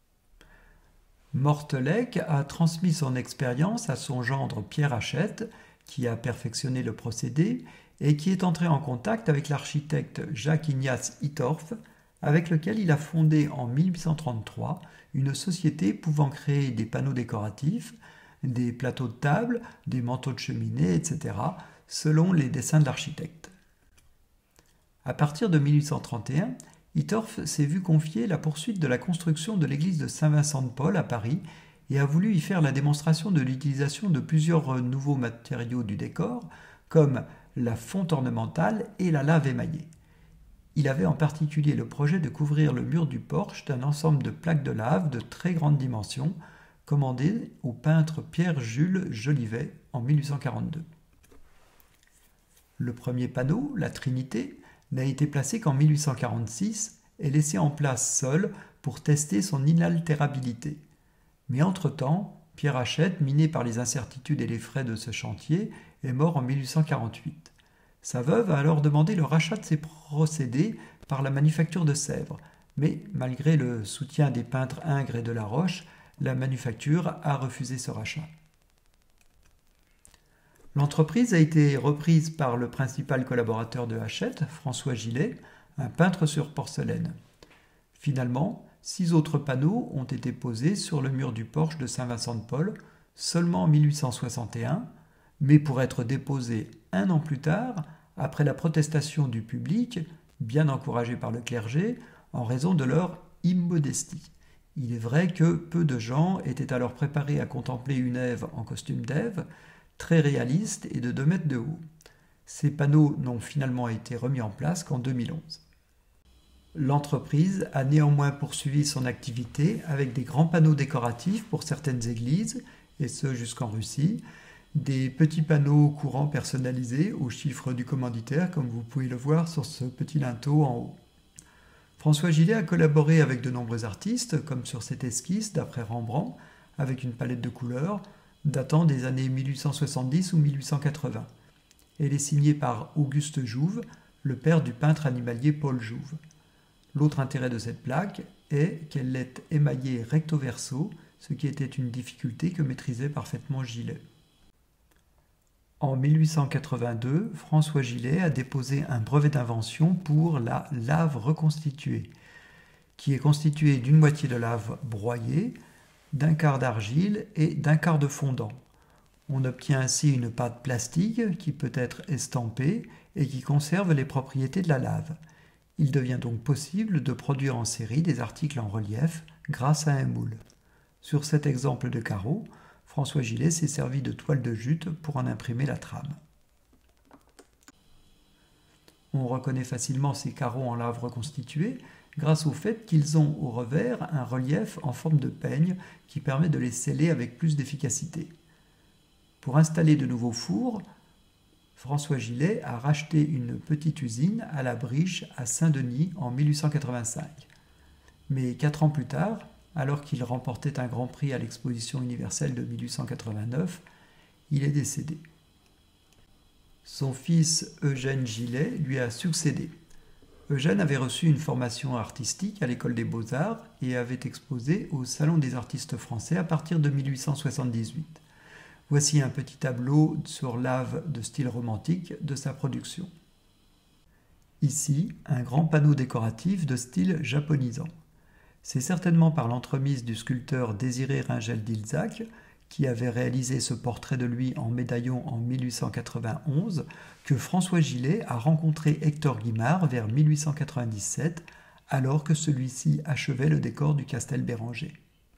Mortelec a transmis son expérience à son gendre Pierre Hachette, qui a perfectionné le procédé et qui est entré en contact avec l'architecte Jacques-Ignace Hittorf, avec lequel il a fondé en mille huit cent trente-trois une société pouvant créer des panneaux décoratifs, des plateaux de table, des manteaux de cheminée, et cetera, selon les dessins de l'architecte. À partir de mille huit cent trente et un, Hittorf s'est vu confier la poursuite de la construction de l'église de Saint-Vincent-de-Paul à Paris et a voulu y faire la démonstration de l'utilisation de plusieurs nouveaux matériaux du décor, comme la fonte ornementale et la lave émaillée. Il avait en particulier le projet de couvrir le mur du porche d'un ensemble de plaques de lave de très grande dimension, commandé au peintre Pierre-Jules Jolivet en mille huit cent quarante-deux. Le premier panneau, la Trinité, n'a été placé qu'en mille huit cent quarante-six et laissé en place seul pour tester son inaltérabilité. Mais entre-temps, Pierre Hachette, miné par les incertitudes et les frais de ce chantier, est mort en mille huit cent quarante-huit. Sa veuve a alors demandé le rachat de ses procédés par la manufacture de Sèvres, mais malgré le soutien des peintres Ingres et de la Roche, la manufacture a refusé ce rachat. L'entreprise a été reprise par le principal collaborateur de Hachette, François Gillet, un peintre sur porcelaine. Finalement, six autres panneaux ont été posés sur le mur du porche de Saint-Vincent-de-Paul seulement en mille huit cent soixante et un, mais pour être déposés un an plus tard, après la protestation du public, bien encouragé par le clergé, en raison de leur immodestie. Il est vrai que peu de gens étaient alors préparés à contempler une Ève en costume d'Ève, très réaliste et de deux mètres de haut. Ces panneaux n'ont finalement été remis en place qu'en deux mille onze. L'entreprise a néanmoins poursuivi son activité avec des grands panneaux décoratifs pour certaines églises, et ce jusqu'en Russie, des petits panneaux courants personnalisés au chiffre du commanditaire, comme vous pouvez le voir sur ce petit linteau en haut. François Gillet a collaboré avec de nombreux artistes, comme sur cette esquisse d'après Rembrandt, avec une palette de couleurs datant des années mille huit cent soixante-dix ou mille huit cent quatre-vingts. Elle est signée par Auguste Jouve, le père du peintre animalier Paul Jouve. L'autre intérêt de cette plaque est qu'elle est émaillée recto verso, ce qui était une difficulté que maîtrisait parfaitement Gillet. En mille huit cent quatre-vingt-deux, François Gillet a déposé un brevet d'invention pour la lave reconstituée, qui est constituée d'une moitié de lave broyée, d'un quart d'argile et d'un quart de fondant. On obtient ainsi une pâte plastique qui peut être estampée et qui conserve les propriétés de la lave. Il devient donc possible de produire en série des articles en relief grâce à un moule. Sur cet exemple de carreau, François Gillet s'est servi de toile de jute pour en imprimer la trame. On reconnaît facilement ces carreaux en lave reconstituée grâce au fait qu'ils ont au revers un relief en forme de peigne qui permet de les sceller avec plus d'efficacité. Pour installer de nouveaux fours, François Gillet a racheté une petite usine à la Briche à Saint-Denis en mille huit cent quatre-vingt-cinq. Mais quatre ans plus tard, alors qu'il remportait un grand prix à l'exposition universelle de mille huit cent quatre-vingt-neuf, il est décédé. Son fils Eugène Gillet lui a succédé. Eugène avait reçu une formation artistique à l'école des Beaux-Arts et avait exposé au Salon des artistes français à partir de mille huit cent soixante-dix-huit. Voici un petit tableau sur lave de style romantique de sa production. Ici, un grand panneau décoratif de style japonisant. C'est certainement par l'entremise du sculpteur Désiré Ringel d'Ilzac, qui avait réalisé ce portrait de lui en médaillon en mille huit cent quatre-vingt-onze, que François Gillet a rencontré Hector Guimard vers mille huit cent quatre-vingt-dix-sept, alors que celui-ci achevait le décor du Castel Béranger.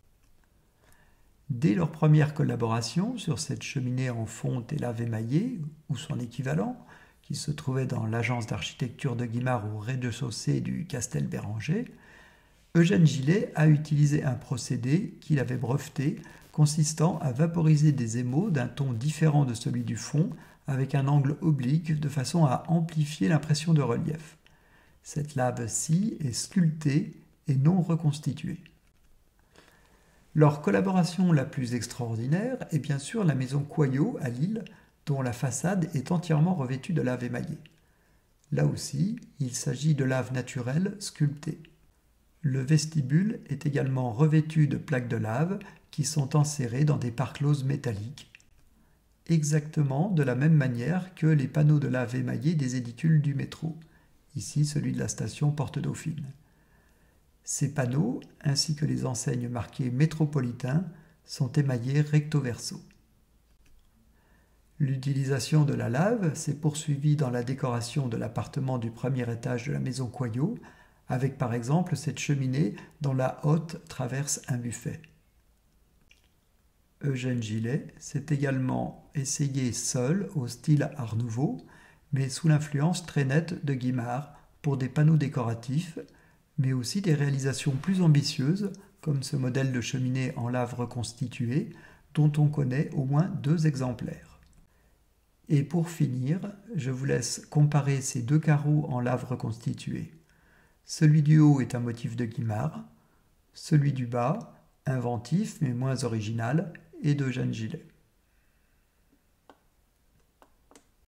Dès leur première collaboration sur cette cheminée en fonte et lave émaillée, ou son équivalent, qui se trouvait dans l'agence d'architecture de Guimard au rez-de-chaussée du Castel Béranger, Eugène Gillet a utilisé un procédé qu'il avait breveté, consistant à vaporiser des émaux d'un ton différent de celui du fond, avec un angle oblique, de façon à amplifier l'impression de relief. Cette lave-ci est sculptée et non reconstituée. Leur collaboration la plus extraordinaire est bien sûr la maison Coyot à Lille, dont la façade est entièrement revêtue de lave émaillée. Là aussi, il s'agit de lave naturelle sculptée. Le vestibule est également revêtu de plaques de lave qui sont enserrées dans des parcloses métalliques, exactement de la même manière que les panneaux de lave émaillés des édicules du métro, ici celui de la station Porte-Dauphine. Ces panneaux, ainsi que les enseignes marquées métropolitain, sont émaillés recto verso. L'utilisation de la lave s'est poursuivie dans la décoration de l'appartement du premier étage de la maison Coyot, avec par exemple cette cheminée dont la hotte traverse un buffet. Eugène Gillet s'est également essayé seul au style Art Nouveau, mais sous l'influence très nette de Guimard pour des panneaux décoratifs, mais aussi des réalisations plus ambitieuses, comme ce modèle de cheminée en lave reconstituée, dont on connaît au moins deux exemplaires. Et pour finir, je vous laisse comparer ces deux carreaux en lave reconstituée. Celui du haut est un motif de Guimard, celui du bas, inventif mais moins original, est d'Eugène Gillet.